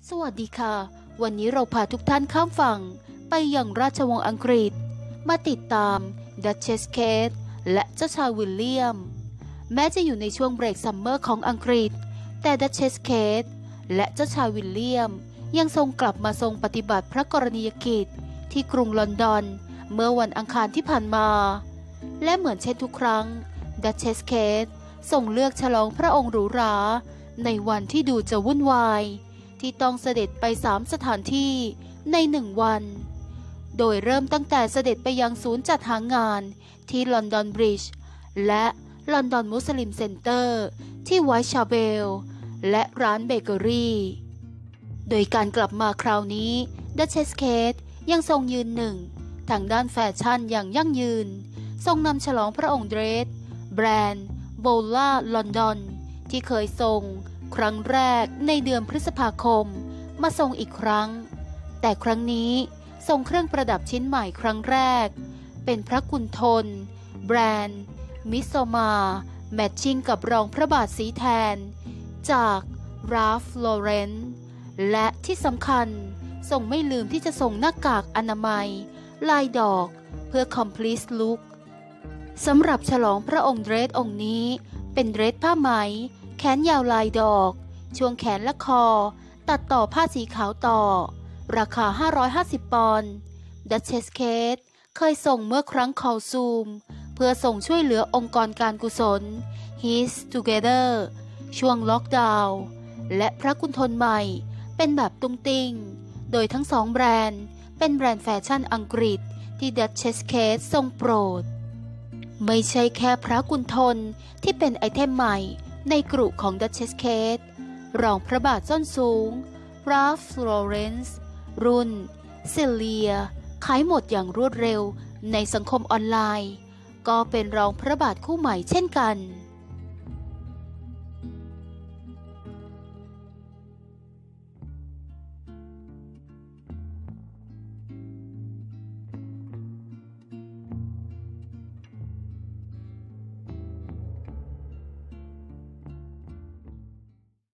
สวัสดีค่ะวันนี้เราพาทุกท่านข้ามฝั่งไปยังราชวงศ์อังกฤษมาติดตามดัชเชสเคทและเจ้าชายวิลเลียมแม้จะอยู่ในช่วงเบรกซัมเมอร์ของอังกฤษแต่ดัชเชสเคทและเจ้าชายวิลเลียมยังทรงกลับมาทรงปฏิบัติพระกรณียกิจที่กรุงลอนดอนเมื่อวันอังคารที่ผ่านมาและเหมือนเช่นทุกครั้งดัชเชสเคททรงเลือกฉลองพระองค์หรูหราในวันที่ดูจะวุ่นวายที่ต้องเสด็จไป3สถานที่ใน1วันโดยเริ่มตั้งแต่เสด็จไปยังศูนย์จัดหางานที่ลอนดอนบริดจ์และลอนดอนมุสลิมเซ็นเตอร์ที่ไวท์ชาเบลและร้านเบเกอรี่โดยการกลับมาคราวนี้ดัชเชสเคทยังทรงยืนหนึ่งทางด้านแฟชั่นอย่างยั่งยืนทรงนำฉลองพระองค์เดรสแบรนด์โบล่าลอนดอนที่เคยทรงครั้งแรกในเดือนพฤษภาคมมาทรงอีกครั้งแต่ครั้งนี้ทรงเครื่องประดับชิ้นใหม่ครั้งแรกเป็นพระกุณฑลแบรนด์มิโซมาแมทชิ่งกับรองพระบาทสีแทนจากราฟลอเรนซ์และที่สำคัญทรงไม่ลืมที่จะส่งหน้ากากอนามัยลายดอกเพื่อ complete look สำหรับฉลองพระองค์เดรสองค์นี้เป็นเดรสผ้าไหมแขนยาวลายดอกช่วงแขนและคอตัดต่อผ้าสีขาวต่อราคา550 ปอนด์ดัชเชสเคทเคยส่งเมื่อครั้งคอลซูมเพื่อส่งช่วยเหลือองค์กรการกุศล His Together ช่วงล็อกดาวน์และพระกุณฑลใหม่เป็นแบบตุ้งติ้งโดยทั้ง2แบรนด์เป็นแบรนด์แฟชั่นอังกฤษที่ดัชเชสเคททรงโปรดไม่ใช่แค่พระกุณฑลที่เป็นไอเทมใหม่ในกรุของดัชเชสเคทรองพระบาทส้นสูงราฟลอเรนซ์รุ่นซิเลียขายหมดอย่างรวดเร็วในสังคมออนไลน์ก็เป็นรองพระบาทคู่ใหม่เช่นกัน